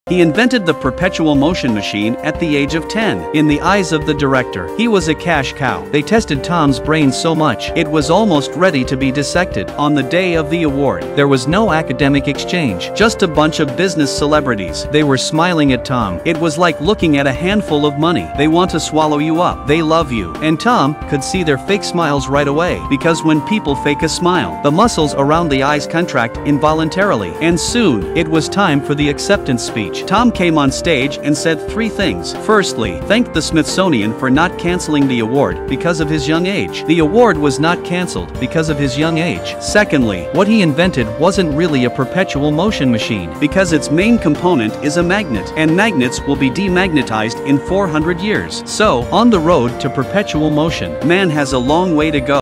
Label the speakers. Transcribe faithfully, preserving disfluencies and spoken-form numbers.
Speaker 1: He invented the perpetual motion machine at the age of ten. In the eyes of the director, he was a cash cow. They tested Tom's brain so much, it was almost ready to be dissected. On the day of the award, there was no academic exchange, just a bunch of business celebrities. They were smiling at Tom. It was like looking at a handful of money. They want to swallow you up. They love you. And Tom could see their fake smiles right away, because when people fake a smile, the muscles around the eyes contract involuntarily. And soon, it was time for the acceptance speech. Tom came on stage and said three things. Firstly, thanked the Smithsonian for not canceling the award because of his young age. The award was not cancelled because of his young age. Secondly, what he invented wasn't really a perpetual motion machine, because its main component is a magnet, and magnets will be demagnetized in four hundred years. So, on the road to perpetual motion, man has a long way to go.